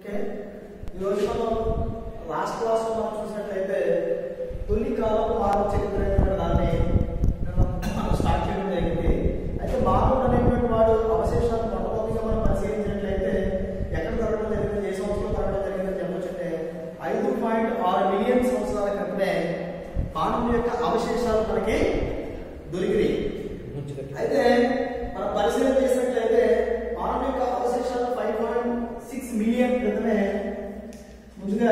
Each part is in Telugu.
ఓకే, ఈరోజు మనం లాస్ట్ క్లాస్ లో మనం చూసినట్లయితే తొలి కాలపు మానవ చరిత్ర అనేటువంటి దాన్ని మనం స్టార్ట్ చేయడం జరిగింది. అయితే మానవుడు అనేటువంటి వాడు అవశేషాలు మొట్టమొదటిగా మనం పరిశీలించినట్లయితే ఎక్కడ తరగడం జరిగింది, ఏ సంవత్సరంలో తరగడం జరిగిందని చెప్పొచ్చంటే 5.6 మిలియన్ సంవత్సరాల క్రితమే మానవుని యొక్క అవశేషాలు మనకి దొరికినాయి. అయితే మనం పరిశీలన చేసినట్లయితే మానవుని యొక్క అవశేషాలు 5.6 మిలియన్ క్రితమే ముందుగా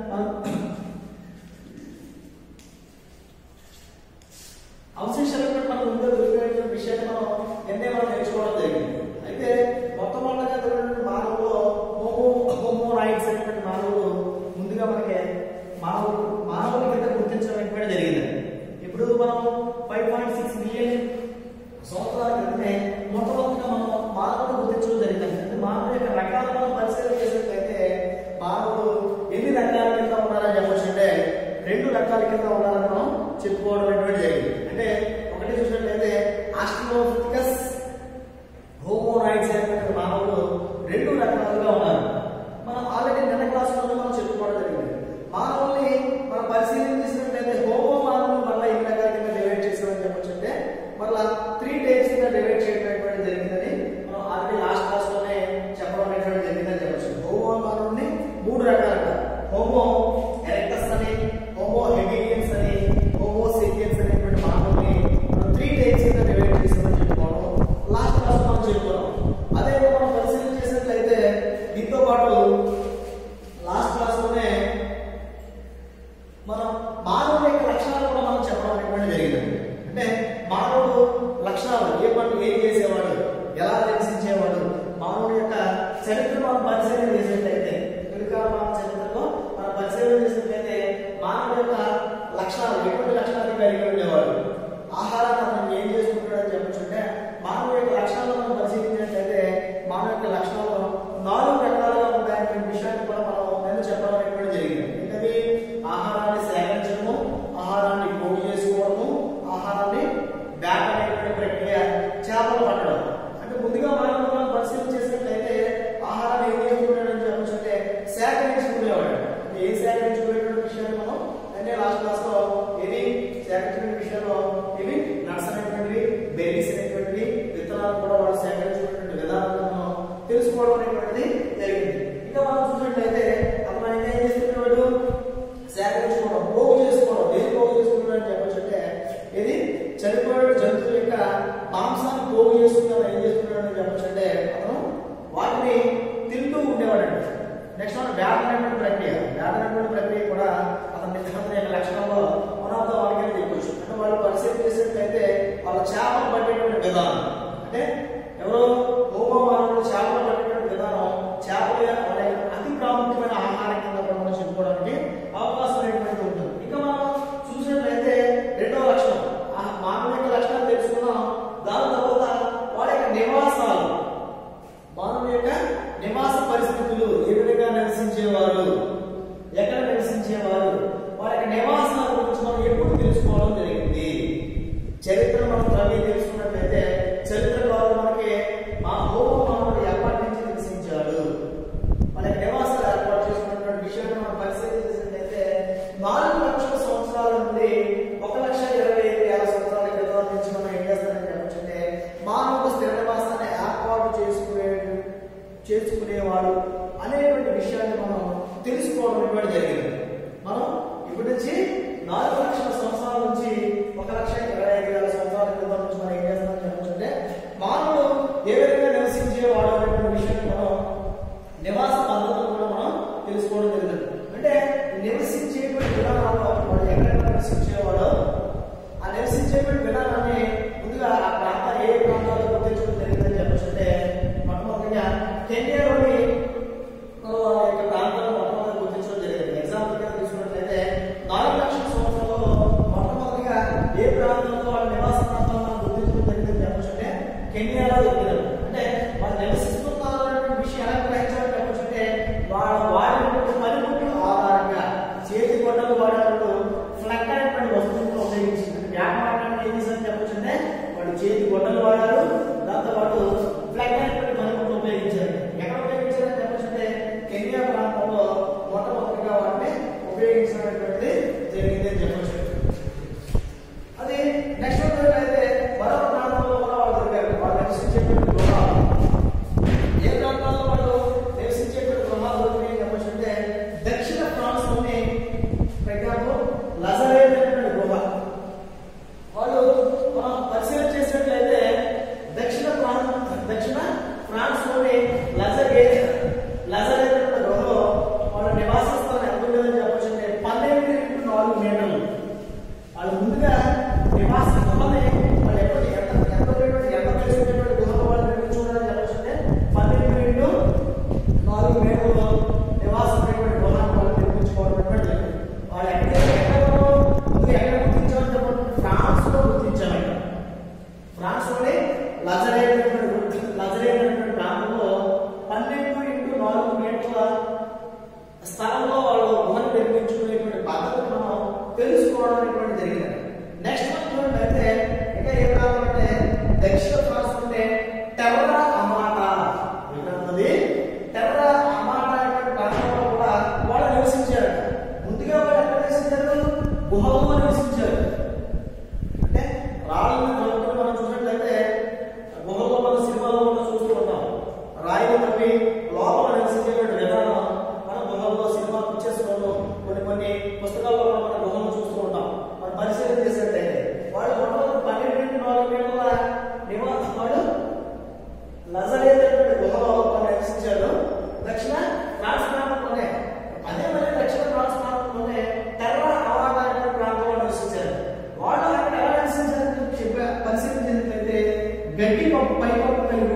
అవశేషాలు మనం ముందు దొరికిన విషయాన్ని మనం నేర్చుకోవడం జరిగింది. అయితే మొట్టమొదటిగా దొరికిన మానవులు హోమోనాయిడ్స్ అనేటువంటి మానవులు ముందుగా మనకి మానవుల కింద గుర్తించడం జరిగింది. ఇప్పుడు మనం 5.6 మిలియన్ సంవత్సరాల క్రితమే మొట్టమొదటిగా మనం మానవుడు గుర్తించడం జరిగింది. అంటే మానవుల యొక్క రకాలను మనం పరిశీలన చేసినట్లయితే మానవుడు ఎన్ని రకాల కింద ఉన్నారని చెప్పొచ్చు అంటే 2 రకాల కింద ఉన్నారని మనం చెప్పుకోవడం అనేటువంటి జరిగింది. అంటే ఒకటి చూసినట్లయితే ఆస్ట్రలోపిథెకస్ హోమోనాయిడ్స్ అనేటువంటి మానవులు 2 రకాలుగా ఉన్నారు. మనం ఆల్రెడీ నిన్న క్లాసులో మనం చెప్పుకోవడం జరిగింది. మానవుల్ని మనం పరిశీలన చేసినట్లయితే హోమో మానవులు మళ్ళీ ఎన్ని రకాల కింద డివైడ్ చేసామని చెప్పొచ్చు అంటే మళ్ళీ 3 టైప్స్ కింద డివైడ్ చేయడం అనేటువంటి జరిగిందని మనం ఆల్రెడీ లాస్ట్ క్లాస్ లోనే చెప్పడం అనేటువంటి జరిగిందని చెప్పొచ్చు. హోమో మానవుల్ని 3 రకాలుగా హోమో ఎరెక్టస్ అని, హోమో హెబిలియన్స్ అని, హోమో సేపియన్స్ అనేటువంటి మానవుల్ని మనం 3 టైప్స్ కింద డివైడ్ చేసామని చెప్పుకోవడం లాస్ట్ క్లాస్ మనం చెప్పుకున్నాం. అదే మనం పరిశీలన చేసినట్లయితే దీంతో పాటు లాస్ట్ క్లాస్ లోనే మనం మానవుని యొక్క లక్షణాలు కూడా మనం చెప్పడం అనేటువంటి జరిగింది. అంటే మానవుడు లక్షణాలు ఏం చేసేవాడు, ఎలా నివసించేవాడు, మానవుడి యొక్క చరిత్ర మనం పరిశీలన చేసినట్లయితే తొలికాల మానవ చరిత్రలో మనం పరిశీలన చేసినట్లయితే మానవుడి యొక్క లక్షణాలు ఎటువంటి లక్షణాలు కలిగి ఉండేవాడు, ఆహారాన్ని అతను ఏం చేసుకుంటాడని చెప్పొచ్చుంటే మానవుడి యొక్క లక్షణాలు మనం పరిశీలించినట్లయితే మానవ యొక్క లక్షణాలు 4 రకాలుగా ఉంటాయనే విషయాన్ని కూడా మనం నేను చెప్పడం అనేటువంటి జరిగింది. ఏంటది? ఆహారాన్ని సేకరించడము, ఆహారాన్ని పోగు చేసుకోవడము, ఆహారాన్ని బ్యాక్ అనేటువంటి ప్రక్రియ, చేపలు పట్టడం. అంటే ముందుగా మనం పరిశీలన చేసినట్లయితే ఆహారాన్ని ఏం చేసుకున్నాడని చెప్పొచ్చంటే సేకరించుకునేవాడు. ఏం సేకరించుకునేటువంటి విషయాన్ని మనం అంటే లాస్ట్ క్లాస్ లో ఏది సేకరించుకునే విషయంలో ఇవి నట్స్ అనేటువంటివి, బెర్రీస్ అనేటువంటివి, విత్తనాలు కూడా వాళ్ళు సేకరించుకునేటువంటి విధానాలను మనం తెలుసుకోవడం అనేటువంటిది జరిగింది. ఇంకా మనం చూసినట్లయితే అతను ఆయన ఏం చేసుకునేవాడు, సేకరించుకోవడం, పోగు చేసుకోవడం. ఏది పోగు చేసుకున్నాడు అని చెప్పొచ్చు అంటే ఇది చనిపోయిన జంతువుల యొక్క మాంసాన్ని పోగు చేసుకున్నాడు. ఏం చేసుకున్నాడు అని చెప్పొచ్చు అంటే అతను వాటిని తింటూ ఉండేవాడండి. నెక్స్ట్ మనం వ్యాధమైనటువంటి ప్రక్రియ, వ్యాధమైనటువంటి ప్రక్రియ కూడా అతని యొక్క లక్షణంలో మనతో వాళ్ళకి చెప్పొచ్చు. అంటే వాళ్ళు పరిశీలన చేసినట్లయితే వాళ్ళ చేపలు పట్టేటువంటి విధానం, అంటే ఎవరో హోమో మానవులు చేపలు పట్టేటువంటి విధానం, చేపలు వాళ్ళ అతి ప్రాముఖ్యమైన ఆహారం కింద కూడా మనం చెప్పుకోవడానికి అవకాశం అనేటువంటి ఉంటుంది. ఇంకా మనం చూసినట్లయితే 2వ లక్షణం మానవుని యొక్క లక్షణాలు తెలుసుకున్నాం. దాని తర్వాత వాళ్ళ యొక్క నివాసాలు, మానవుని యొక్క నివాస పరిస్థితులు, ఏ విధంగా నివసించేవారు, ఎక్కడ నివసించేవారు, వాళ్ళ యొక్క నివాసాల గురించి మనం ఎప్పుడు తెలుసుకోవడం జరిగింది. చరిత్ర మనం తెలుసుకున్నట్లయితే చరిత్రకారులు మనకి మా హోమో మానవుడు ఎప్పటి నుంచి నివసించాడు, వాళ్ళ నివాసాలు ఏర్పాటు చేసుకున్నటువంటి విషయాన్ని మనం పరిశీలన చేసినట్లయితే 4 లక్షల సంవత్సరాల నుండి 1,25,000 సంవత్సరాల క్రితం నుంచి మనం ఏం చేస్తామని చెప్పొచ్చంటే మానవుడు స్థిర నివాసాన్ని ఏర్పాటు చేసుకునేవాడు అనేటువంటి విషయాన్ని మనం తెలుసుకోవడం అనేటువంటి జరిగింది. మనం ఇప్పటి నుంచి 4 లక్షల సంవత్సరాల నుంచి 1,25,000 సంవత్సరాల క్రితం నుంచి మనం ఏం చేస్తామని చెప్పొచ్చంటే మానవుడు ఏ విధంగా నివసించేవాడు అనేటువంటి విషయాన్ని మనం నివాస పద్ధతులు కూడా మనం తెలుసుకోవడం జరిగింది. అంటే నివసించేటువంటి విధానాల్లో వాడు ఎక్కడ నివసించేవాడో ఆ నివసించేటువంటి విధానాన్ని ముందుగా ఆ ప్రాంతాలు ఏ ప్రాంతాల్లో గుర్తించడం జరిగిందని చెప్పొచ్చంటే మొట్టమొదటిగా కెన్యాలోని యొక్క ప్రాంతాలను మొట్టమొదటి గుర్తించడం జరిగింది. ఎగ్జాంపుల్ కింద తీసుకున్నట్లయితే 4 లక్షల సంవత్సరాల్లో మొట్టమొదటిగా ఏ ప్రాంతంలో వాళ్ళ నివాస ప్రాంతాలను మనం గుర్తించడం జరిగిందని చెప్పొచ్చంటే కెన్యాలో దొరికినారు. అంటే వాళ్ళు నివసిస్తున్నారు అనేటువంటి విషయం ఎలా గ్రహించాలని చెప్పొచ్చంటే వాడినటువంటి పనిముట్లు ఆధారంగా చేతి గొడ్డలు వాడినప్పుడు ఫ్లగ్ అనేటువంటి వస్తువులను ఉపయోగించింది. వ్యాపారం ఏం చేశారని చెప్పొచ్చంటే వాడు చేతి గొడ్డలు వాడారు, దాంతో పాటు ఫ్లగ్ అనేటువంటి పనిముట్లు ఉపయోగించారు. ఎక్కడ ఉపయోగించారని చెప్పొచ్చంటే కెన్యా ప్రాంతం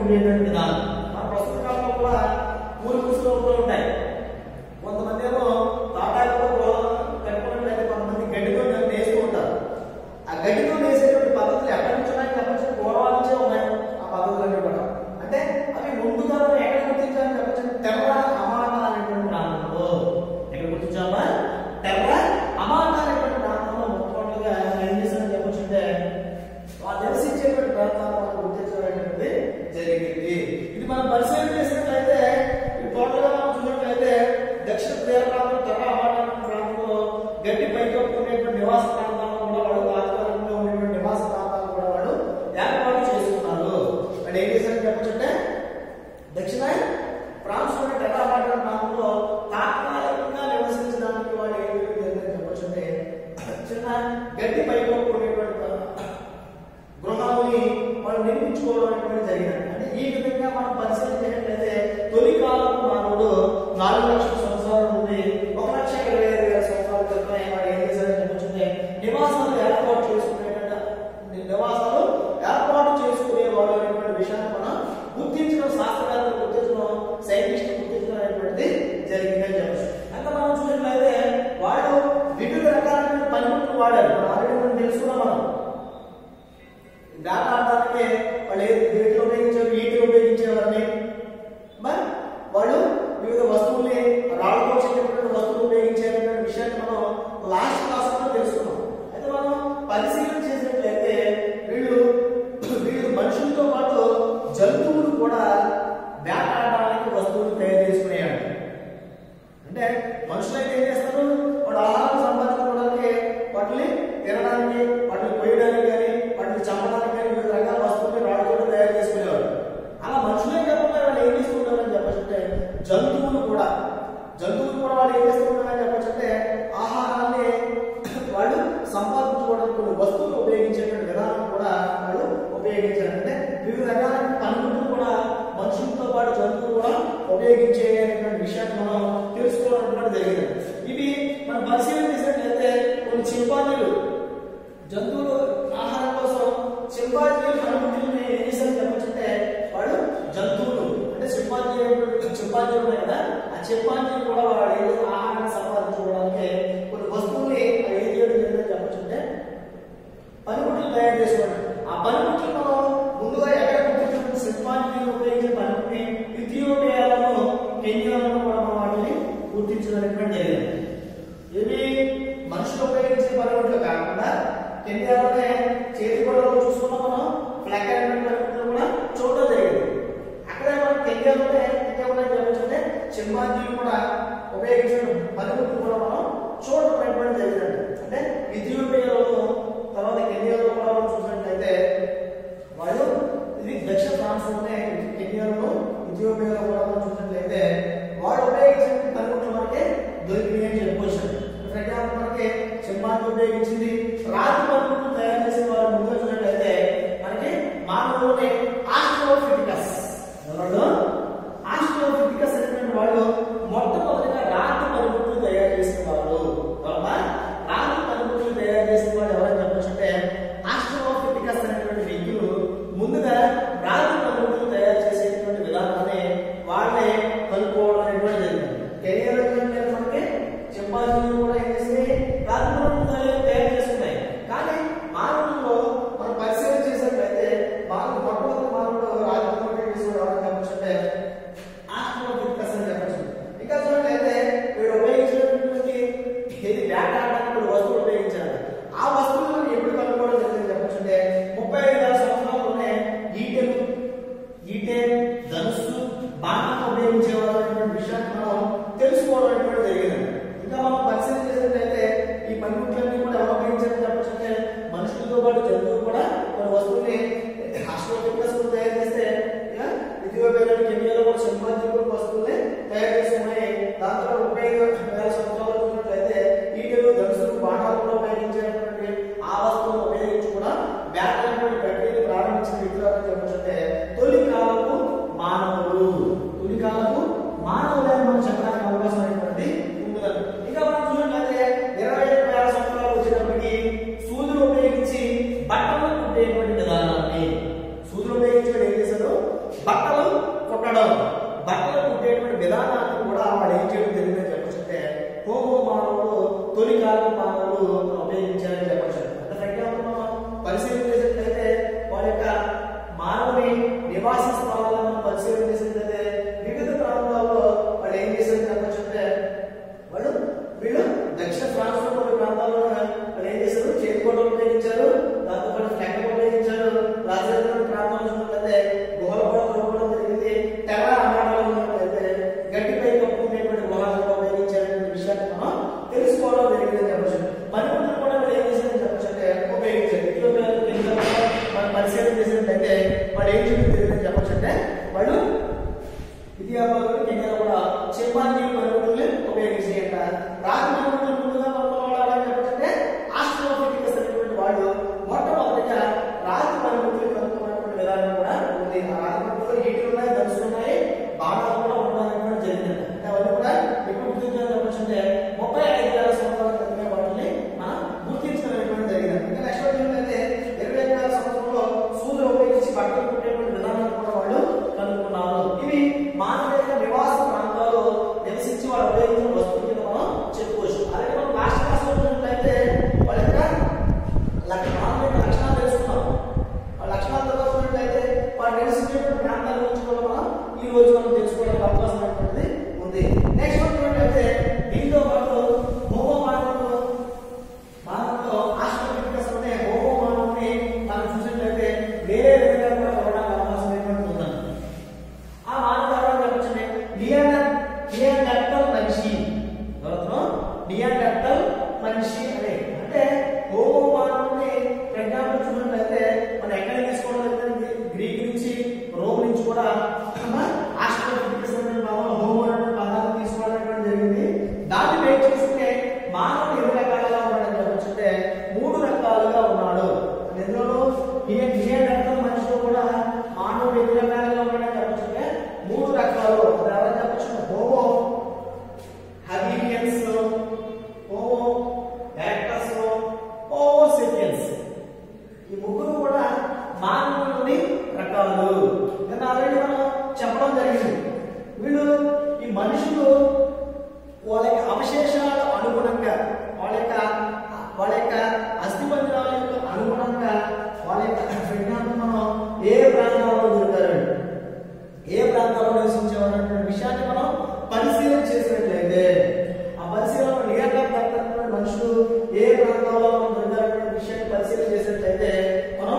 ఉండేటువంటి విధానం. మన ప్రస్తుత కాలంలో కూడా పూరి గుడిసెలు ఉంటాయి. కొంతమంది ఏమో తాటాకులతో కట్టుకున్నట్లయితే కొంతమంది గడ్డితో వేస్తూ ఉంటారు. ఆ గడ్డితో వేసేటువంటి పద్ధతులు ఎక్కడి నుంచి ఉన్నాయి? చెప్పచ్చు పూర్వాల నుంచే ఉన్నాయి ఆ పద్ధతులన్నీ కూడా. అంటే అవి ముందుగా ఎక్కడ గుర్తించాలని చెప్పచ్చు, తెర్ర అమాటా అనేటువంటి ప్రాంతంలో. ఎక్కడ గుర్తించామా? తెర్ర అమాటా అనేటువంటి ప్రాంతంలో మొట్టమొదటిగా ఏం చేశారని చెప్పచ్చు అంటే వాళ్ళు నివసించేటువంటి ప్రాంతాలను మనం గుర్తించడం జరిగింది. ఇది మనం పరిశీలన చేసినట్లయితే టోటల్ గా మనం చూసినట్లయితే దక్షిణ తీర ప్రాంతం తెర్ర అమాటా ప్రాంతంలో గడ్డి పైకి ఉండేటువంటి నివాస ప్రాంతాలను కూడా వాళ్ళు తాత్కాలికంగా ఉండేటువంటి నివాస ప్రాంతాలను కూడా వాళ్ళు ఏర్పాటు చేసుకున్నారు. అంటే ఏం చేశారని చెప్పచ్చు అంటే దక్షిణ ఫ్రాన్స్ లోని తెర్ర అమాటా ప్రాంతంలో తాత్కాలికంగా నివసించడానికి వాళ్ళు ఏం జరిగిందని చెప్పచ్చు అంటే చిన్న గడ్డి పైకి ఉండేటువంటి గృహాలని వాళ్ళు నిర్మించుకోవడం అనేటువంటి జరిగింది. అంటే ఈ విధంగా మనం పరిశీలన చేసినట్లయితే తొలి కాలపు మానవుడు 4 లక్షల సంవత్సరాల నుండి 1,25,000 సంవత్సరాల క్రితం వాడు ఏం చేశారని చెప్పొచ్చుంటే నివాసాలు ఏర్పాటు చేసుకునేవాడు అనేటువంటి విషయాన్ని మనం గుర్తించడం, శాస్త్రవేత్తలు గుర్తించడం, సైంటిస్టులు గుర్తించడం అనేటువంటిది జరిగిందని చెప్పచ్చు. అంటే మనం చూసినట్లయితే వాళ్ళు వివిధ రకాలైన పనిముట్లు వాడారు. మనం ఆల్రెడీ మనం తెలుసుకున్నాం. మనం వేట ఆడడానికి వాళ్ళు వీటిలో ఉపయోగించారు, ఈటలు ఉపయోగించేవారిని. మరి వాళ్ళు వివిధ వస్తువుల్ని రాళ్ళతో చేసినటువంటి వస్తువులు ఉపయోగించేటువంటి విషయాన్ని మనం లాస్ట్ క్లాస్ లో తెలుసుకున్నాం. అయితే మనం పరిశీలన చేసినట్లయితే వీళ్ళు మనుషులతో పాటు జంతువులు కూడా వేటాడడానికి వస్తువులు తయారు చేసుకునేవాడు. అంటే మనుషులైతే ఏం చేస్తారు? వాడు ఆహారం సంపాదించుకోవడానికి వాటిని తినడానికి, వాటిని కొయ్యడానికి కానీ, వాటిని చంపడానికి కానీ వివిధ రకాల వస్తువులు రాళ్ళతో తయారు చేసుకునేవాడు. అలా మనుషులే కాకుండా వాళ్ళు ఏం చేసుకుంటారని చెప్పచ్చంటే జంతువులు కూడా వాళ్ళు ఏం చేసుకుంటారని చెప్పచ్చంటే ఆహారాన్ని వాళ్ళు సంపాదించుకోవడానికి కొన్ని వస్తువులు ఉపయోగించేటువంటి విధానం కూడా వాళ్ళు ఉపయోగించారు. అంటే వివిధ రకాలైన పనులు కూడా మనుషులతో పాటు జంతువులు కూడా ఉపయోగించేటువంటి విషయాన్ని మనం తెలుసుకోవడం జరిగింది. ఇవి మనం పరిశీలన చేసినట్లయితే కొన్ని చింపాంజీలు జంతువులు ఆహారం కోసం చింపాంజీలు పనిముట్లని ఏం చేశారని చెప్పొచ్చంటే వాళ్ళు జంతువులు అంటే చింపాంజీలు ఉన్నాయి కదా, ఆ చింపాంజీలు కూడా వాళ్ళు ఆహారాన్ని సంపాదించుకోవడానికి కొన్ని వస్తువుల్ని ఏం చేయడం జరిగిందని చెప్పొచ్చంటే పనిముట్లు తయారు చేసుకోవడం. ఆ పనిముట్లు మనం ముందుగా ఎక్కడ గుర్తించిన చింపాంజీలు ఉపయోగించే పనిముట్ని ఇథియోపియాలను, కెన్యాలను కూడా మనం వాటిని గుర్తించడం జరిగింది. ఇవి మనుషులు ఉపయోగించే పనిముట్లు కాకుండా కెన్యాలోనే చేతి గొడవలో చూసుకున్నాం. మనం ఫ్లాగ్ పనిముట్లు కూడా చూడడం జరిగింది. అక్కడే మనం కెన్యాలోనే చెప్పొచ్చంటే చింపాంజీలు కూడా ఉపయోగించిన పనిముట్లు కూడా మనం చూడడం జరిగిందండి. అంటే ఇథియోపియాలో తర్వాత కెన్యాలో కూడా మనం చూసినట్లయితే వాళ్ళు ఇది దక్షిణ ఫ్రాన్స్ లోనే కెన్యాలో, ఇథియోపియాలో కూడా మనం చూసినట్లయితే వాళ్ళు ఉపయోగించిన పనిముట్లు మనకి దొరికినాయి అని చెప్పొచ్చు. ఫర్ ఎగ్జాంపుల్ మనకి చింపాంజీ ఉపయోగించింది రాతి పనిముట్లు తయారు చేసే వాళ్ళు ముందుగా చూసినట్లయితే మనకి మానవులోని ఆస్ట్రోఫిటికస్ అనేటువంటి వాళ్ళు మొట్టమొదటిగా రాతి పనిముట్లు తయారు చేసిన వాళ్ళు. రాతి పనిముట్లు తయారు చేసిన వాళ్ళు ఎవరని చెప్పొచ్చు అంటే ఆస్ట్రోఫిటికస్ అనేటువంటి వ్యక్తులు ముందుగా రాతి పనిముట్లు తయారు చేసేటువంటి విధానాన్ని వాళ్ళే కనుక్కోవడం అనేటువంటి జరిగింది. కెరియర్ మనకి చింపాంజీలు కూడా ఏం చేసి రాతి పనిముట్లు తయారు చేస్తున్నాయి. కానీ మానవుల్లో మనం పరిశీలన చేసినట్లయితే మొట్టమొదటి మానవుడు రాతి పనిముట్లు తీసుకోవడం చెప్పొచ్చు అంటే ఆస్ట్రోఫిటికస్ అని చెప్పొచ్చు. ఇంకా చూసినట్లయితే వీడు ఉపయోగించినటువంటి వేటాడడానికి వస్తువులు ఉపయోగించారు. ఆ వస్తువులను ఎప్పుడు కనుక్కోవడం జరిగింది చెప్పొచ్చు అంటే 35,000 సంవత్సరాల్లోనే ఈటె, ధనుస్సు, బాణం ఉపయోగించేవారు అనేటువంటి విషయాన్ని మనం తెలుసుకోవడం అనేటువంటి జరిగింది. ఇంకా మనం పరిశీలన చేసినట్లయితే ఈ పనిముట్లన్నీ కూడా ఎవరు ఉపయోగించారని చెప్పొచ్చు అంటే మనుషులతో పాటు జంతువులు కూడా కొన్ని వస్తువుల్ని ఆస్ట్రోఫిటికస్ తయారు చేస్తే ఇథియోపియాలో, కెన్యాలో కూడా చింపాంజీలు వస్తువుల్ని తయారు చేసుకున్నాయి. దాంతో 35,000 సంవత్సరాలు చూసినట్లయితే ఈటెలు, ధనుసులు, బాణాలు కూడా ఉపయోగించేటువంటి ఆ వస్తువులను ఉపయోగించి కూడా వేటటువంటి ప్రక్రియను ప్రారంభించిన వ్యక్తులు అని చెప్పొచ్చంటే తొలి కాలపు మానవులు. మానవులని మనం చెప్పడానికి అవకాశం అనేటువంటి ఉంటుందండి. ఇంకా మనం చూసినట్లయితే 25,000 సంవత్సరాలు వచ్చేటప్పటికి సూదులు ఉపయోగించి బట్టలు కుట్టేటువంటి విధానాన్ని కాలం మానవులు ఉపయోగించారని చెప్పచ్చు. అంటే ఫర్ ఎగ్జాంపుల్ మనం పరిశీలన చేసినట్లయితే వారి యొక్క మానవుని నివాస స్థలాలను మనం పరిశీలన చేసినట్లయితే వివిధ ప్రాంతాల్లో వాళ్ళు ఏం చేశారని చెప్పచ్చు. అంటే వీళ్ళు దక్షిణ ఫ్రాన్స్ లో కొన్ని ప్రాంతాల్లో వాళ్ళు ఏం చేశారు, చేతికోటలు ఉపయోగించారు, దాంతోపాటు ఫ్లాగ్ ఉపయోగించారు. రాజధాని ప్రాంతాల్లో చూసినట్లయితే గుహలు కూడా కొనుక్కోవడం జరిగింది. తెల్ల అన్నాడాలు ఉన్నట్లయితే గట్టిపై కప్పుకునేటువంటి గుహలు ఉపయోగించారనే విషయాన్ని మనం తెలుసుకోవడం జరిగిందని చెప్పచ్చు. మణిపురులు కూడా వాళ్ళు ఏం చేశారని చెప్పచ్చు అంటే ఉపయోగించారు. ఇథియోపియా మనం పరిశీలన చేసినట్లయితే వాళ్ళు ఏం చూపించారని చెప్పచ్చు అంటే వాళ్ళు ఇథియోపియాలో కెన్యాలో కూడా చింపాంజీ మణిపురుల్ని ఉపయోగించారట. రాజు మణిపురులు ముందుగా కనుక్కోవాలని చెప్పంటే ఆస్ట్రోఫిటికస్ అనేటువంటి వాళ్ళు మొట్టమొదటిగా రాజు మణిపురులు కనుక్కున్నటువంటి విధానం కూడా ఉంది. ఆ రాజు మణిపురులు ఈటలు ఉన్నాయి, ధనుసులు ఉన్నాయి, బాణాలు కూడా ఉండడం జరిగింది. అంటే అవన్నీ కూడా ఎప్పుడు గుర్తించాలని చెప్పచ్చు అంటే 35,000 సంవత్సరాల క్రితమే వాటిని మనం గుర్తించడం జరిగింది. ఇంకా నెక్స్ట్ ఏంటంటే 25,000 సంవత్సరంలో సూర్యుడు ఉపయోగించి బట్టలు కుట్టేటువంటి విధానాన్ని కూడా వాళ్ళు కనుక్కున్నారు. ఇవి మానవ యొక్క నివాస ప్రాంతాలు నివసించి వాళ్ళు ఉపయోగించిన వస్తువులు కింద మనం చెప్పుకోవచ్చు. అలాగే మనం లాస్ట్ క్లాస్ లో చూసినట్లయితే వాళ్ళ యొక్క మానవ యొక్క లక్షణాలు తెలుసుకున్నాం. వాళ్ళ లక్షణాలు తెలుసుకున్నట్లయితే వాళ్ళు నివసించేటువంటి ప్రాంతాల గురించి కూడా మనం ఈ రోజు మనం తెలుసుకోవడానికి అవకాశం అనేటువంటిది ఉంది. నెక్స్ట్ చూసినట్లయితే దీంతో పాటు హోమో మానవుతో ఆస్ట్రోఫిటికస్ అనే హోమో మానవుని మనం చూసినట్లయితే వేరే విధంగా కూడా చూడడానికి అవకాశం అనేటువంటిది ఉందండి. ఆ మానవ ఎవరో చెప్పొచ్చండి, నియాండర్టల్ మనిషి. ఎవరో నియాండర్టల్ మనిషి అనే అంటే హోమో మానవుని ఫర్ ఎగ్జాంపుల్ చూసినట్లయితే మనం ఎక్కడ తీసుకోవడం జరిగింది, గ్రీక్ నుంచి రోమ్ నుంచి కూడా ఆస్ట్రోఫిటికస్ అనే హోమో అనే పదాన్ని తీసుకోవడం జరిగింది. దాన్ని బేస్ చేసుకుంటే మానవుడు ఎన్ని రకాలుగా ఉన్నాడని చెప్పొచ్చు అంటే 3 రకాలుగా ఉన్నాడు. ఎందులో నియాండర్టల్ మనిషిలో కూడా మానవుడు ఎన్ని రకాలుగా ఉన్నాడని చెప్పొచ్చు అంటే 3 రకాలు. ఎవరైనా చెప్పొచ్చు homo habilis, homo erectus, homo sapiens. ఈ ముగ్గురు కూడా మానవుని రకాలు. నేను ఆల్రెడీ మనం చెప్పడం జరిగింది. వీళ్ళు ఈ మనుషులు వాళ్ళ యొక్క అవశేషాల అనుగుణంగా వాళ్ళ యొక్క అస్థిపంజరాల యొక్క అనుగుణంగా వాళ్ళ యొక్క మనం ఏ ప్రాంతాల్లో దొరుకుతారు, ఏ ప్రాంతాల్లో నివసించేవారు అనే విషయాన్ని మనం పరిశీలన చేసినట్లయితే ఆ పరిశీలన నియంత్రణ మనుషులు ఏ ప్రాంతాల్లో మనం దొరుకుతారనే విషయాన్ని పరిశీలన చేసినట్లయితే మనం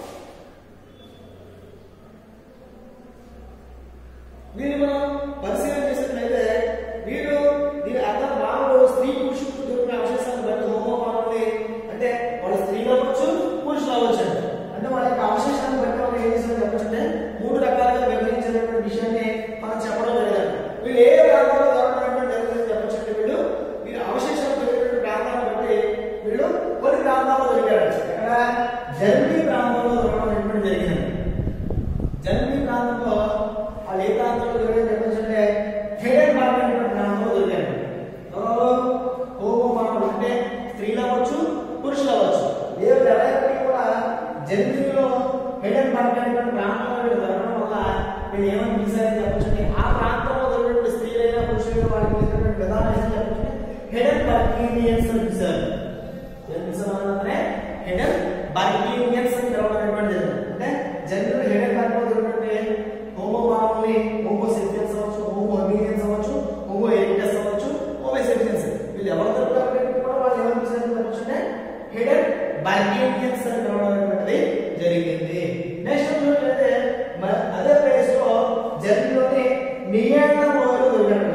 దీన్ని మనం పరిశీలన చేసినట్లయితే వీరు దీని అర్థం మానవుడు స్త్రీ పురుషులకు దొరికిన అవశేషాలను బట్టి హోమో మానవుని అంటే వాళ్ళు స్త్రీలు అవ్వచ్చు, పురుషులు అవ్వచ్చు. అంటే వాళ్ళ యొక్క అవశేషాలను బట్టి మనం ఏం చేసామని చెప్పంటే 3 రకాలుగా విభజించినటువంటి విషయాన్ని మనం చెప్పడం జరిగింది. వీళ్ళు ఏ ప్రాంతాల్లో దొరకడం జరిగిందని చెప్పొచ్చు. వీళ్ళు అవశేషాలు దొరికినటువంటి ప్రాంతాలను బట్టి వీళ్ళు కొన్ని ప్రాంతాల్లో దొరికారు. ఇక్కడ జర్మనీ ప్రాంతంలో దొరకడం జరిగింది. జర్మనీ ప్రాంతంలో వాళ్ళు ఏ ప్రాంతంలో దొరికారని చెప్పొచ్చు అంటే హెడెన్బర్గ్ అనేటువంటి ప్రాంతంలో దొరికారు. హోమో మానవులు అంటే స్త్రీలు అవ్వచ్చు, పురుషులు అవ్వచ్చు. ఎవరైనా కూడా జర్మనీలో హెడెన్బర్గ్ అనేటువంటి ప్రాంతంలో వీళ్ళు దొరకడం వల్ల వీళ్ళు ఏమని పిలిచారని చెప్పొచ్చు. ఆ ప్రాంతంలో దొరికినటువంటి స్త్రీలైనా పురుషులైనా వాళ్ళకి పిలిచినటువంటి విధానం ఏమని చెప్పొచ్చు, హెడెన్బర్గియన్స్ అని పిలిచారు. హెడెన్బర్గియన్స్ అని పిలవడం జరిగింది. అంటే జర్మనీలో హెడెన్బర్గ్ లో దొరికినటువంటి హోమో మానవుల్ని హోమో సేపియన్స్ అవ్వచ్చు, హోమో హబిలియన్స్ అవ్వచ్చు, హోమో ఎరెక్టస్ అవ్వచ్చు, హోమో సేపియన్స్ వీళ్ళు ఎవరు దొరుకుతారు కూడా వాళ్ళు ఏమని పిలిచారని చెప్పొచ్చు అంటే హెడెన్బర్గియన్స్ అని పిలవడం జరిగింది. నెక్స్ట్ చూసినట్లయితే అదే ప్లేస్ లో జర్మనీలోని నియాండర్ దొరికారు.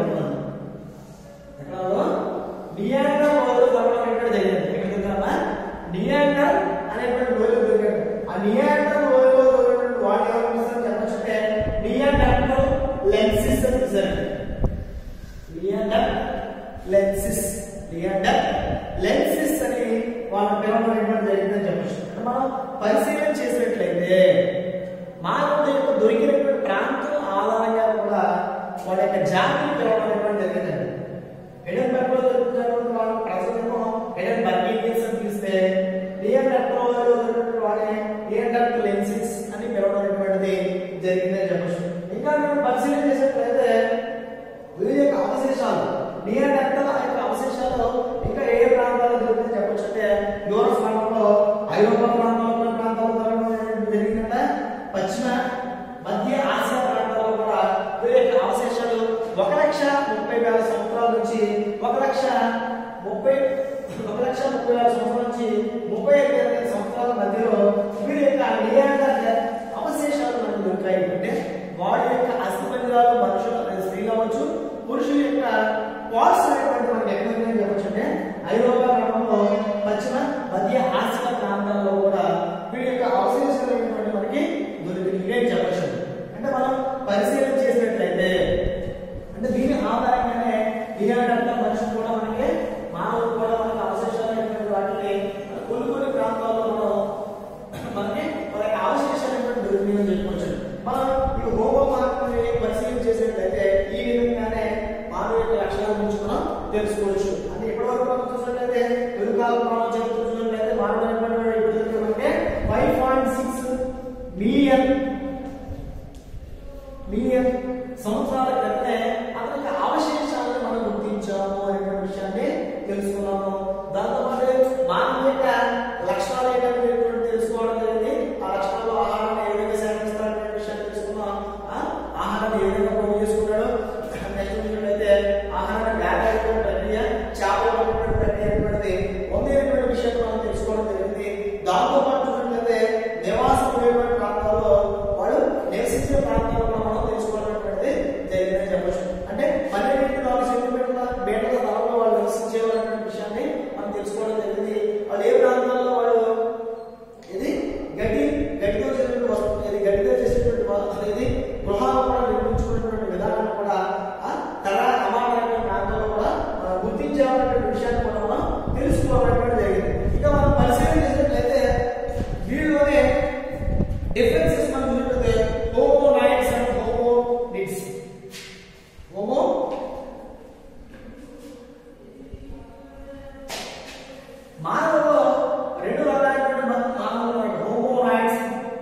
ఎక్కడ నియాండర్ దొరకడం జరిగింది. ఎక్కడ నియాండర్ అనేటువంటి లోయలో దొరికాడు. ఆ నియాండర్ లోయలో దొరికినటువంటి వాళ్ళు ఎవరు పిలుస్తారని చెప్పొచ్చు అంటే నియాండర్టల్ లెన్సిస్ అని పిలుస్తారు. నియాండర్ లెన్సిస్ అని వాళ్ళు పిలవడం జరిగిందని చెప్పొచ్చు. మనం పరిశీలన చేసినట్లయితే మానవుడి యొక్క దొరికినటువంటి ప్రాంతం ఆధారంగా కూడా వాళ్ళ యొక్క జాతిని పిలవడం జరిగిందండి. ఎడెన్బర్గ్ లో దొరికినటువంటి వాళ్ళు ప్రజలను ఎడెన్బర్గియన్స్ అని పిలిస్తే నియాండర్టల్ లో దొరికినటువంటి వాళ్ళని నియాండర్టల్ లెన్సిస్ అని పిలవడం జరిగిందని చెప్పొచ్చు. ఇంకా మనం పరిశీలన చేసినట్లయితే వీరి యొక్క అవశేషాలు నియాండర్టల్ యొక్క అవశేషాలు ఇంకా ఏ ప్రాంతాలు ప్రాంతాల్లో దొరికిందని చెప్పొచ్చు. అంటే యూరప్ ప్రాంతంలో, ఐరోపా ప్రాంతంలో దొరకడం జరిగిందంట. పశ్చిమ మధ్య ఆసియా ప్రాంతాల్లో కూడా వీరి యొక్క అవశేషాలు 1,30,000 సంవత్సరాల నుంచి 1,30,000 సంవత్సరాల నుంచి 35,000 సంవత్సరాల మధ్యలో వీరి యొక్క నియాండర్ అవశేషాలు మనకు దొరికాయి. అంటే వాడి యొక్క అస్థిపంజరాలు మనుషులు స్త్రీలు అవ్వచ్చు, పురుషుల యొక్క పార్ట్స్ అనేటువంటి మనకి ఎక్కడ ఉన్నాయని చెప్పొచ్చు. అంటే ఐరోపా ప్రాంతంలో, పశ్చిమ మధ్య ఆసియా ప్రాంతాల్లో కూడా వీడి యొక్క అవశేషాలు అనేటువంటి మనకి దొరికినాయి అని చెప్పొచ్చు. అంటే మనం పరిశీలన చేసినట్లయితే అంటే దీని ఆధారంగానే నియాండర్ మనుషులు కూడా మనకి, మానవులు కూడా మనకి అవశేషాలు అనేటువంటి వాటిని కొన్ని ప్రాంతాల్లో మనకి అవశేషాలు అనేటువంటి దొరికినాయని చెప్పుకోవచ్చు. మనం ఈ హోమో మార్పుని పరిశీలన చేసినట్లయితే ఈ విధంగానే మానవ యొక్క లక్షణాల గురించి మనం తెలుసుకోవచ్చు. అంటే ఇప్పటివరకు మనం చూసినట్లయితే తొలికాల మనం చూసినట్లయితే మానవుడు అంటే 5.6 మిలియన్ సంవత్సరాల క్రితమే అతనికి అవశేషాలను మనం గుర్తించాము అనేటువంటి విషయాన్ని తెలుసుకున్నాము. దాంతో పాటు మానవ యొక్క లక్షణాలు ఏంటంటే తెలుసుకోవడం జరిగింది. ఆ లక్షణాలు ఆహారాన్ని ఏ విధంగా సేకరిస్తారనే విషయాన్ని తెలుసుకున్నాం. ఆహారాన్ని ఏ విధంగా పోగు చేసుకుంటాడు, నెక్స్ట్ చూసినట్లయితే ఆహారాన్ని వేటాడేటువంటి ప్రక్రియ, చేపలు పట్టేటువంటి ప్రక్రియ అనేటువంటిది పొందేటువంటి విషయాన్ని మనం తెలుసుకోవడం జరిగింది. దాంతో పాటు చూసినట్లయితే నివాసం ఉండేటువంటి ప్రాంతాల్లో వాడు నివసించే ప్రాంతాల్లో మనం తెలుసుకోవడం జరిగిందని చెప్పచ్చు. అంటే 12 సెంటీమీటర్ల దళంలో వాళ్ళు నివసించేవాళ్ళ విషయాన్ని మనం తెలుసుకోవడం జరిగింది. వాళ్ళు ఏ ప్రాంతాల్లో వాళ్ళు గడ్డితో చేసేటువంటి గృహాలు కూడా నిర్మించుకున్నటువంటి విధానాన్ని కూడా అమానమైన ప్రాంతాల్లో కూడా గుర్తించాలనేటువంటి విషయాన్ని కూడా మనం తెలుసుకోవడం జరిగింది. ఇక మనం పరిశీలన చేసినట్లయితే వీళ్ళలోనే డిఫరెన్సెస్ మనం చూసినట్లయితే హోమోనైడ్స్ అండ్ హోమోనిడ్స్. మానవుల్లో 2 రకాలైనటువంటి మానవులు ఉన్నాయి. హోమోనైడ్స్,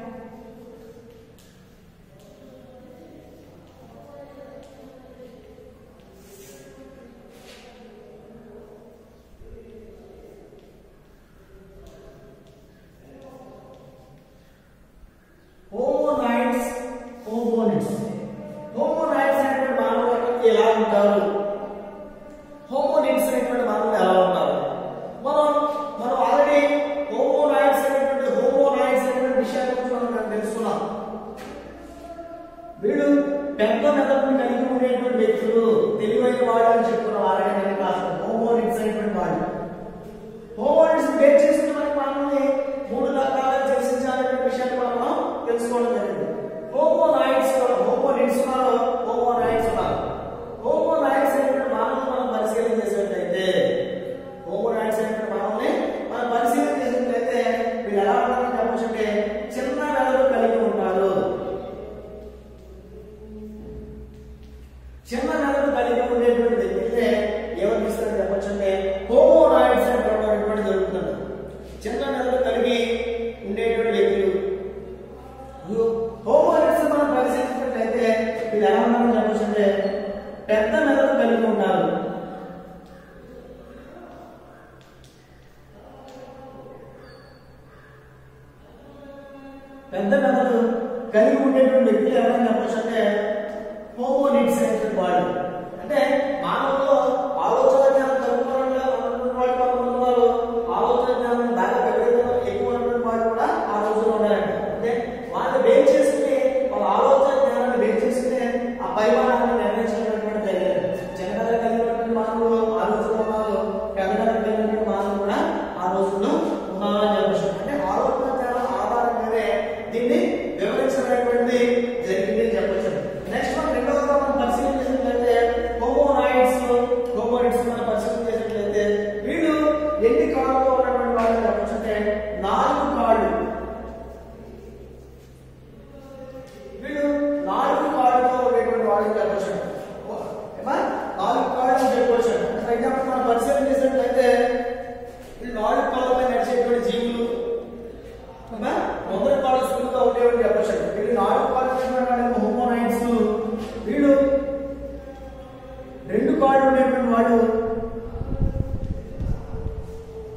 హోమోనిడ్స్. హోమోనైడ్స్ అనేటువంటి మానవులు ఎలా ఉంటారు, హోమోనిడ్స్ అనేటువంటి మానవులు ఎలా ఉంటారు? మనం ఆల్రెడీ హోమోనైడ్స్ అనేటువంటి విషయాల గురించి మనం తెలుసుకున్నాం. వీళ్ళు పెద్ద మెదడుని కలిగి ఉండేటువంటి వ్యక్తులు, తెలివైన వాళ్ళు అని చెప్పుకున్నాం ఆల్రెడీ క్లాస్. హోమోనిడ్స్ అనేటువంటి వాళ్ళు హోమోనిడ్స్ బేస్ చేసుకుని మనకి మానవుని 3 రకాలుగా చర్చించాలనే విషయాన్ని మనం తెలుసుకోవడం జరిగింది. హోమోనైడ్స్ ఉన్నారు, హోమోనిడ్స్ ఉన్నారు. హోమోనైడ్స్ అనేటువంటి మానవులు మనం పరిశీలన చేసినట్లయితే వీళ్ళు ఎలా ఉంటారని చెప్పచ్చు. అంటే చిన్న మెదడు కలిగి ఉంటారు. చిన్న మెదడు కలిగి ఉండేటువంటి వ్యక్తినే ఏమనిపిస్తారని చెప్పచ్చు. అంటే హోమోనైడ్స్ అనేటువంటి జరుగుతుంది. చిన్న మెదడు కలిగి ఉండేటువంటి వ్యక్తులు. హోమోనైడ్స్ మనం పరిశీలించినట్లయితే వీళ్ళు ఎలా ఉన్నారని చెప్పచ్చు. అంటే పెద్ద మెదడు కలిగి ఉంటారు. పెద్ద మెదడు కలిగి ఉండేటువంటి వ్యక్తులు ఎవరైనా చెప్పచ్చు. అంటే హోమోనిడ్స్ అనేటువంటి వాళ్ళు. అంటే మానవుల్లో ఆలోచన జ్ఞానం వాళ్ళు ఆలోచన జ్ఞానం బాగా ఎక్కువ ఉన్నటువంటి వాళ్ళు కూడా ఆ రోజుల్లో ఉన్నారంట. అంటే వాళ్ళు బేస్ చేసుకుని, వాళ్ళ ఆలోచన జ్ఞానాన్ని బేస్ చేసుకుని ఆ పరిమాణాన్ని నిర్ణయించినటువంటి జరిగింది. చిన్నగా కలిగినటువంటి మానవులు ఆ రోజుల్లో ఉన్నారు, పెద్దగా కలిగినటువంటి మానవులు కూడా ఆ రోజుల్లో ఉన్నారని చెప్పచ్చు. అంటే ఆలోచన జ్ఞానం ఆధారంగానే దీన్ని వివరించినటువంటి జరిగింది అని చెప్పచ్చు. నెక్స్ట్ మనం రెండవగా మనం పరిశీలన చేసినట్లయితే హోమోనైడ్స్ మనం పరిశీలన చేసినట్లయితే వీళ్ళు ఎన్ని కాళ్ళతో ఉన్నటువంటి వాళ్ళు చెప్పచ్చు. అంటే 4 కాళ్ళు. వీళ్ళు 4 కాళ్ళతో ఉండేటువంటి వాళ్ళు చెప్పచ్చు. 4 కాళ్ళు చెప్పవచ్చు. ఫర్ ఎగ్జాంపుల్ మనం పరిశీలన చేసినట్లయితే వీళ్ళు 4 కాళ్ళపై నడిచేటువంటి జీవులు. మొదటి కాళ్ళు సులువుగా ఉండేవాళ్ళు చెప్పచ్చు. వీళ్ళు 4 కాళ్ళు హోమోనైడ్స్. వీళ్ళు 2 కాళ్ళు ఉండేటువంటి వాళ్ళు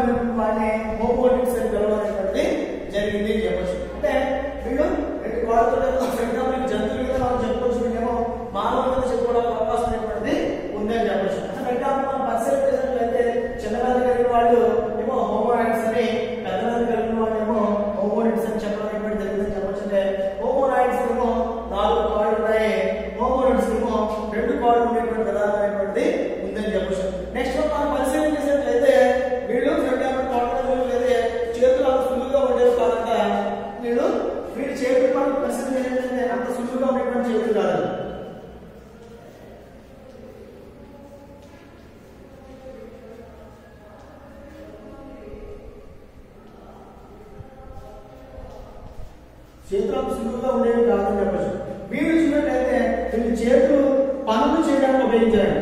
వాటిని హోమోనిడ్స్ అని పిలవడం అనేటువంటిది జరిగింది అని చెప్పొచ్చు. అంటే వీళ్ళు రెండు కాళ్ళతో ఎగ్జాంపుల్ జంతువుల మీద మనం చెప్పుకోవచ్చు, వీళ్ళేమో మానవుల మీద చెప్పుకోవడానికి అవకాశం అనేటువంటిది ఉందని చెప్పొచ్చు. అంటే ఎగ్జాంపుల్ మనం పరిశీలన చేసినట్లయితే చిన్నదాన్ని కలిగిన వాళ్ళు ఏమో హోమోనాయిడ్స్ అని, పెద్దదాన్ని కలిగిన వాళ్ళు ఏమో హోమోనిడ్స్ అని చెప్పడం అనేటువంటి జరిగిందని చెప్పొచ్చు. అంటే హోమోనాయిడ్స్ ఏమో 4 కాళ్ళు ఉన్నాయి, హోమోనిడ్స్ ఏమో 2 కాళ్ళు ఉండేటువంటి విధానం అనేటువంటిది ఉందని చెప్పొచ్చు. నెక్స్ట్ మనం పరిశీలన చేసినట్లయితే వీళ్ళు చేతులు అంత సులువుగా ఉండేవి కాదంట. వీళ్ళు చేతులు మనం పరిశీలన చేసినట్లయితే అంత సులువుగా ఉండేటువంటి చేతులు కాదు. చేతులు అంత సులువుగా ఉండేవి కాదని చెప్పచ్చు. వీళ్ళు చూసినట్లయితే వీళ్ళు చేతులు పనులు చేయడానికి ఉపయోగించారు.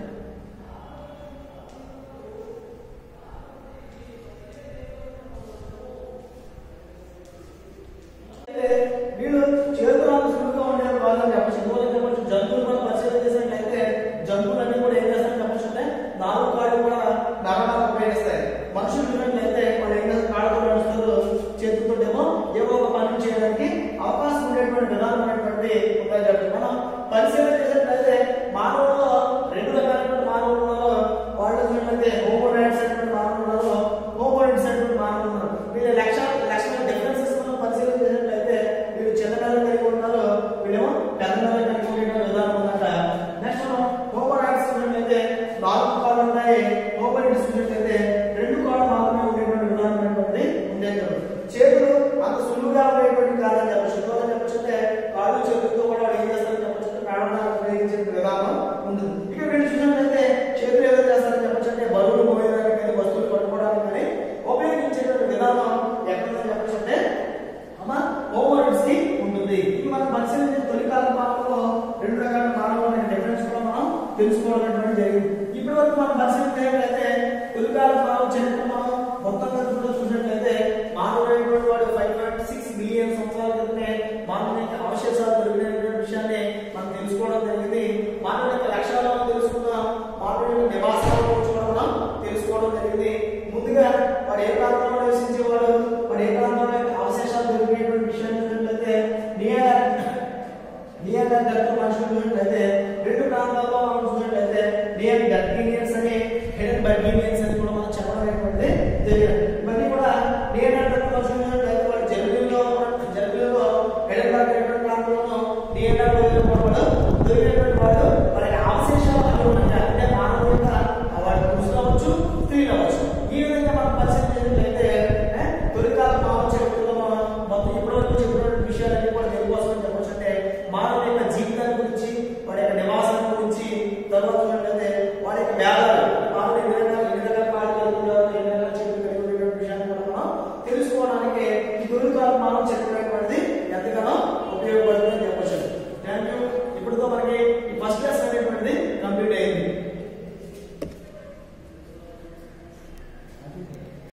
వీళ్ళు చేతులు అంత సులువుగా ఉండేవి కాదని చెప్పచ్చు. చెప్పచ్చు జంతువులు మనం పరిశీలన చేసినట్లయితే జంతువులన్నీ కూడా ఏం చేస్తారని చెప్పచ్చు అంటే 4 కాళ్ళు కూడా నడవడానికి ఉపయోగిస్తాయి. మనుషులు చూసినట్లయితే వాళ్ళు ఏం చేస్తారు, కాళ్ళతో నడుస్తారు, చేతులతో ఏమో ఏవో ఒక పనులు చేయడానికి అవకాశం ఉండేటువంటి విధానం అనేటువంటి ఉపయోగపడుతుంది. మనం పరిశీలన చేసినట్లయితే మానవుల్లో 2 రకాలైనటువంటి మానవులు ఉన్నారు. వాళ్ళు చూసినట్లయితే హోమోనాయిడ్స్ అనేటువంటి మానవులు ఉన్నారు, హోమోనిడ్స్ అనేటువంటి మానవులు ఉన్నారు. వీళ్ళ లక్షణ డిఫరెన్సెస్ మనం పరిశీలన చేసినట్లయితే వీళ్ళు చిన్నదాన్ని కలిగి ఉన్నారు, వీళ్ళేమో పెద్దదాన్ని కలిగి ఉండేటువంటి విధానం ఉందంట. నెక్స్ట్ మనం హోమోనాయిడ్స్ చూసినట్లయితే 4 కాళ్ళు ఉన్నాయి, హోమోనిడ్స్ చూసినట్లయితే 2 కాళ్ళు మాత్రమే ఉండేటువంటి విధానం అనేటువంటి ఉండేది. చేతులు అంత సులువుగా ఉండేటువంటి కాదని చెప్పచ్చు. ఎందుకని చెప్పచ్చు అంటే కాళ్ళు చేతులతో కూడా ఏం చేస్తారని చెప్పచ్చు అంటే ప్రాణాలను ఉపయోగించే విధానం ఉంది. ఇక వీళ్ళు చూసినట్లయితే చేతులు ఏదో చేస్తారని చెప్పచ్చు అంటే బరువులు మోయడానికి కానీ వస్తువులు పట్టుకోవడానికి కానీ ఉపయోగించేటువంటి విధానం ఎక్కడుందని చెప్పచ్చు అంటే హోమోనిడ్స్ కి ఉంటుంది. ఇది మనం పరిశీలించిన తొలికాల మానవుల్లో 2 రకాల మానవుల డిఫరెన్స్ కూడా మనం తెలుసుకోవడం జరిగింది. ఇప్పటి వరకు మనం పరిశీలించినట్లయితే తొలికాల మానవ చరిత్ర మనం మొత్తంగా చూసినట్లయితే మానవుడైనటువంటి వాడు 5.6 బిలియన్ సంవత్సరాల క్రితమే మానవుని యొక్క అవశేషాలు దొరికినటువంటి విషయాన్ని మనం తెలుసుకోవడం జరిగింది. మానవుని యొక్క లక్షణాలను తెలుసుకున్నాం, మానవుని యొక్క నివాసాల గురించి కూడా మనం తెలుసుకోవడం జరిగింది. ముందుగా వాడు ఏ ప్రాంతంలో నివసించేవాడు, వాడు ఏ ప్రాంతంలో అవశేషాలు దొరికినటువంటి విషయాన్ని చూసినట్లయితే నియర్ మనుషులు చూసినట్లయితే 2 ప్రాంతాల్లో మనం చూసినట్లయితే నియర్ గర్గినియన్స్ అని, హిడెన్ బర్గినియన్స్